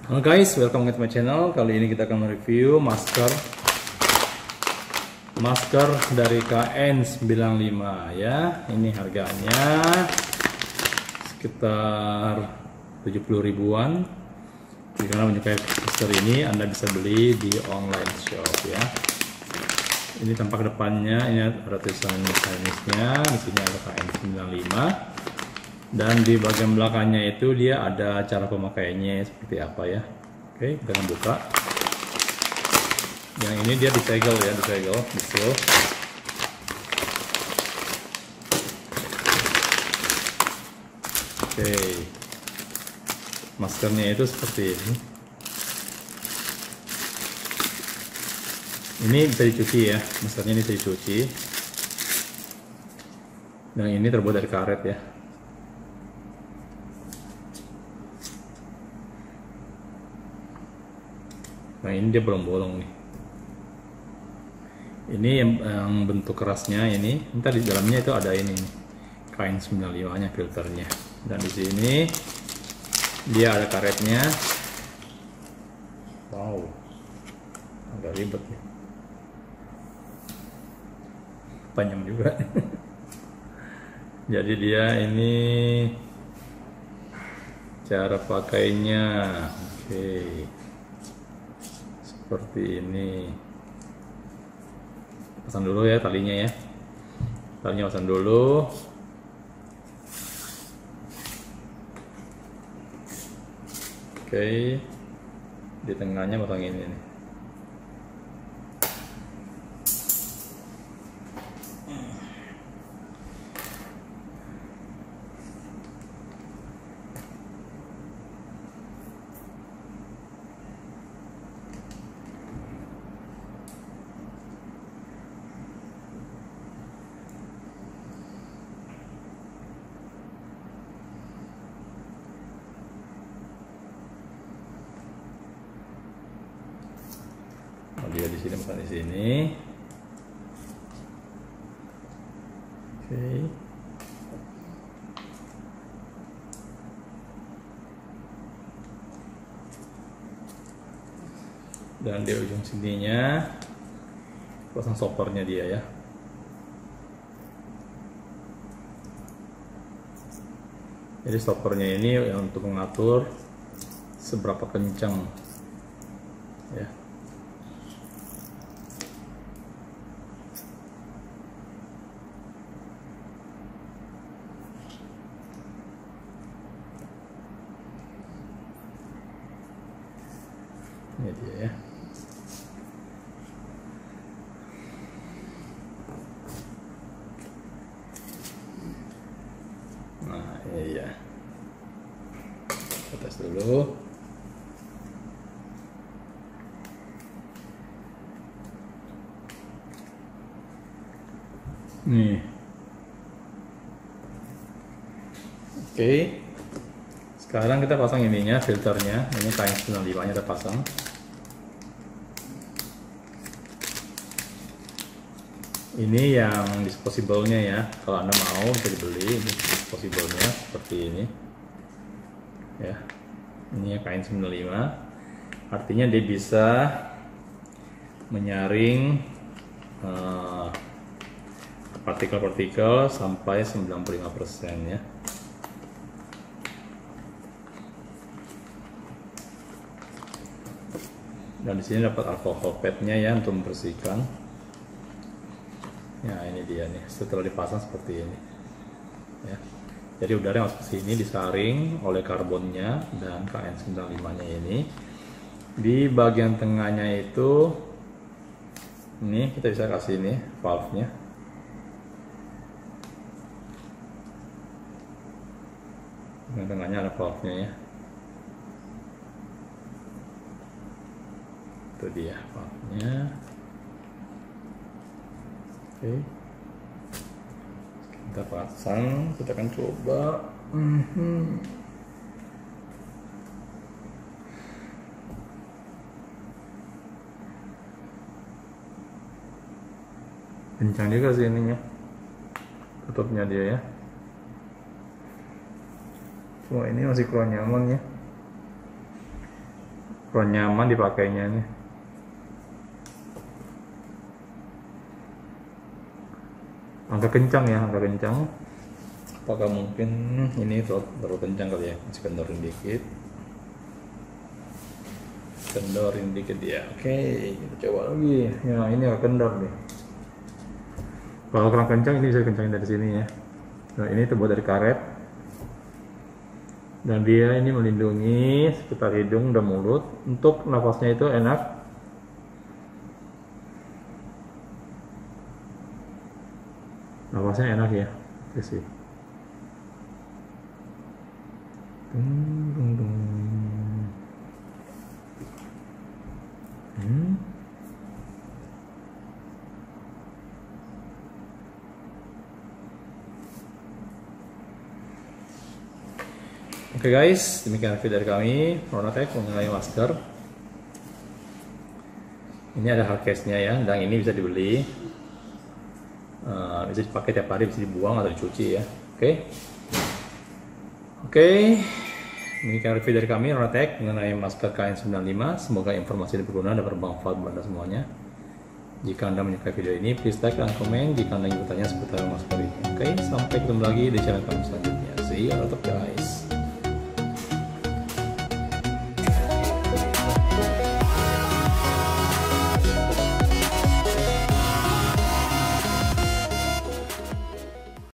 Halo guys, welcome to my channel. Kali ini kita akan mereview masker dari KN95 ya. Ini harganya sekitar 70 ribuan. Jika Anda menyukai masker ini, Anda bisa beli di online shop ya. Ini tampak depannya, ini ada tulisan Chinese-nya, di sini ada KN95. Dan di bagian belakangnya itu dia ada cara pemakaiannya seperti apa ya. Oke, kita akan buka. Yang ini dia disegel ya, disegel. Oke, maskernya itu seperti ini. Ini bisa dicuci ya, maskernya ini bisa dicuci. Dan ini terbuat dari karet ya. Nah ini dia bolong-bolong nih. Ini yang bentuk kerasnya ini. Ntar di dalamnya itu ada ini nih, KN95 nya filternya. Dan di sini dia ada karetnya. Wow, agak ribet nih. Panjang juga. Jadi dia ini cara pakainya. Oke. Seperti ini. Pasang dulu ya talinya ya. Talinya pasang dulu. Oke. Di tengahnya pasang ini nih. Dia di sini, bukan di sini. Oke. Dan di ujung sininya pasang stoppernya dia ya. Jadi stoppernya ini untuk mengatur seberapa kencang ya. Ini dia ya. Nah ini ya. Kita tes dulu. Nih. Oke. Sekarang kita pasang ininya, filternya. Ini KN95 nya kita pasang. Ini yang disposable-nya ya. Kalau Anda mau bisa dibeli. Ini disposable-nya seperti ini. Ya. Ini KN95. Artinya dia bisa menyaring partikel-partikel sampai 95% ya. Dan di sini dapat alkohol pad-nya ya untuk membersihkan. Ya ini dia nih, setelah dipasang seperti ini. Ya. Jadi udara yang masuk ke sini disaring oleh karbonnya dan KN95-nya ini. Di bagian tengahnya itu, ini kita bisa kasih ini valve-nya. Di tengahnya ada valve-nya ya. Itu dia valve-nya. Oke. Kita pasang, kita akan coba. Kencang juga sih ininya, tutupnya dia ya. Cuma ini masih kurang nyaman ya. kurang nyaman dipakainya nih. Agak kencang ya, agak kencang. Apakah mungkin ini terlalu kencang kali ya? Masih kendorin dikit. Kendorin dikit ya. Oke, kita coba lagi. Ya, ini agak kendor nih. Kalau kurang kencang ini bisa kencangin dari sini ya. Nah, ini terbuat dari karet. Dan dia ini melindungi sekitar hidung dan mulut. Untuk nafasnya itu enak. Nafasnya enak ya. Oke sih. Dung, dung, dung. Oke guys, demikian review dari kami Ronatech mengenai masker. Ini ada hard case-nya ya, dan ini bisa dibeli, bisa dipakai tiap hari, bisa dibuang atau dicuci ya. Oke, demikian review dari kami Ronatech mengenai masker KN95. Semoga informasi ini berguna dan bermanfaat buat Anda semuanya. Jika Anda menyukai video ini, please like dan komen jika Anda ingin bertanya seputar masker ini. Oke, sampai ketemu lagi di channel kami selanjutnya. See you later guys.